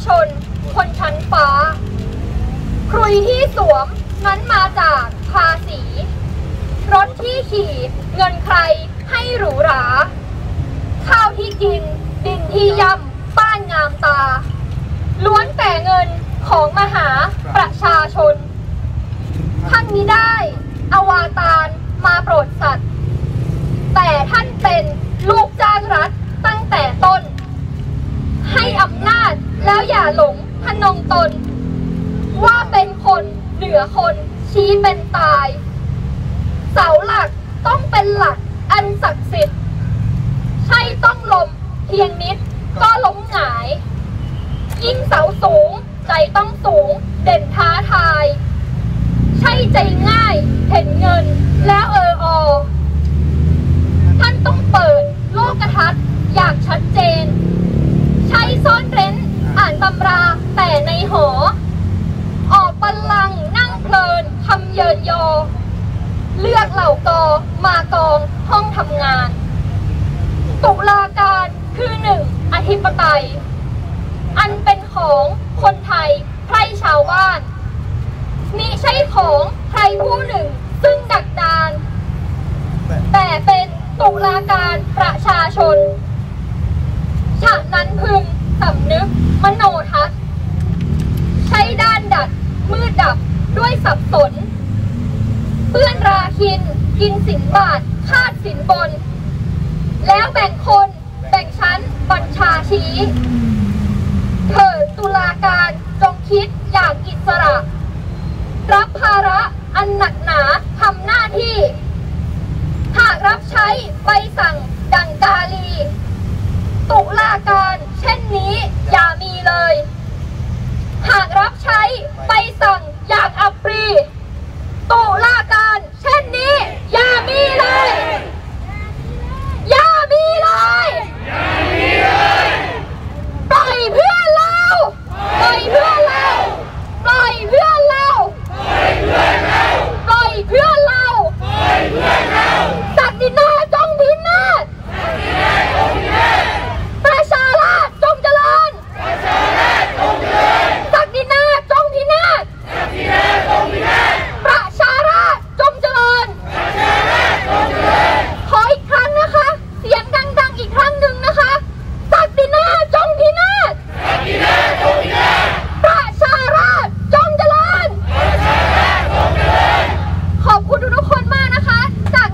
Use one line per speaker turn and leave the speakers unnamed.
ชนคนชั้นฟ้าครุยที่สวมนั้นมาจากภาษีรถที่ขี่เงินใครให้หรูหราข้าวที่กินดินที่ย่ำบ้านงามตาล้วนแต่เงินของมหาประชาชนท่านมิได้อวตารมาโปรดสัตว์แต่ท่านเป็นลูกจ้างรัฐตั้งแต่ต้นให้อำนาจแล้วอย่าหลงทะนงตนว่าเป็นคนเหนือคนชี้เป็นตายเสาหลักต้องเป็นหลักอันศักดิ์สิทธิ์ใช่ต้องล้มเพียงนิดก็ล้มหงายยิ่งเสาสูงใจต้องสูงเด่นท้าทายใช่ใจง่ายเห็นเงินแล้วอท่านต้องเปิดโลกทัศน์อย่างชัดเจนใช้ซ่อนเร้นอ่านตำราแต่ในหอออกบัลลังก์นั่งเพลินคำเยินยอเลือกเหล่ากอมากองห้องทำงานตุลาการคือหนึ่งอธิปไตยอันเป็นของคนไทยใครชาวบ้านมิใช่ของใครผู้หนึ่งซึ่งดักดานแต่เป็นตุลาการประชาชนฉะนั้นพึงสำนึกมโนทัศน์ใช้ด้านดัดมืดดับด้วยสับสนเปื้อนราคินกินสินบาทคาดสินบนแล้วแบ่งคนแบ่งชั้นบัญชาชี้เถิดตุลาการจงคิดอย่างอิสระรับภาระอันหนักหนาทำหน้าที่หากรับใช้ใบสั่งดังกาลีตุลาการเช่นนี้อย่ามี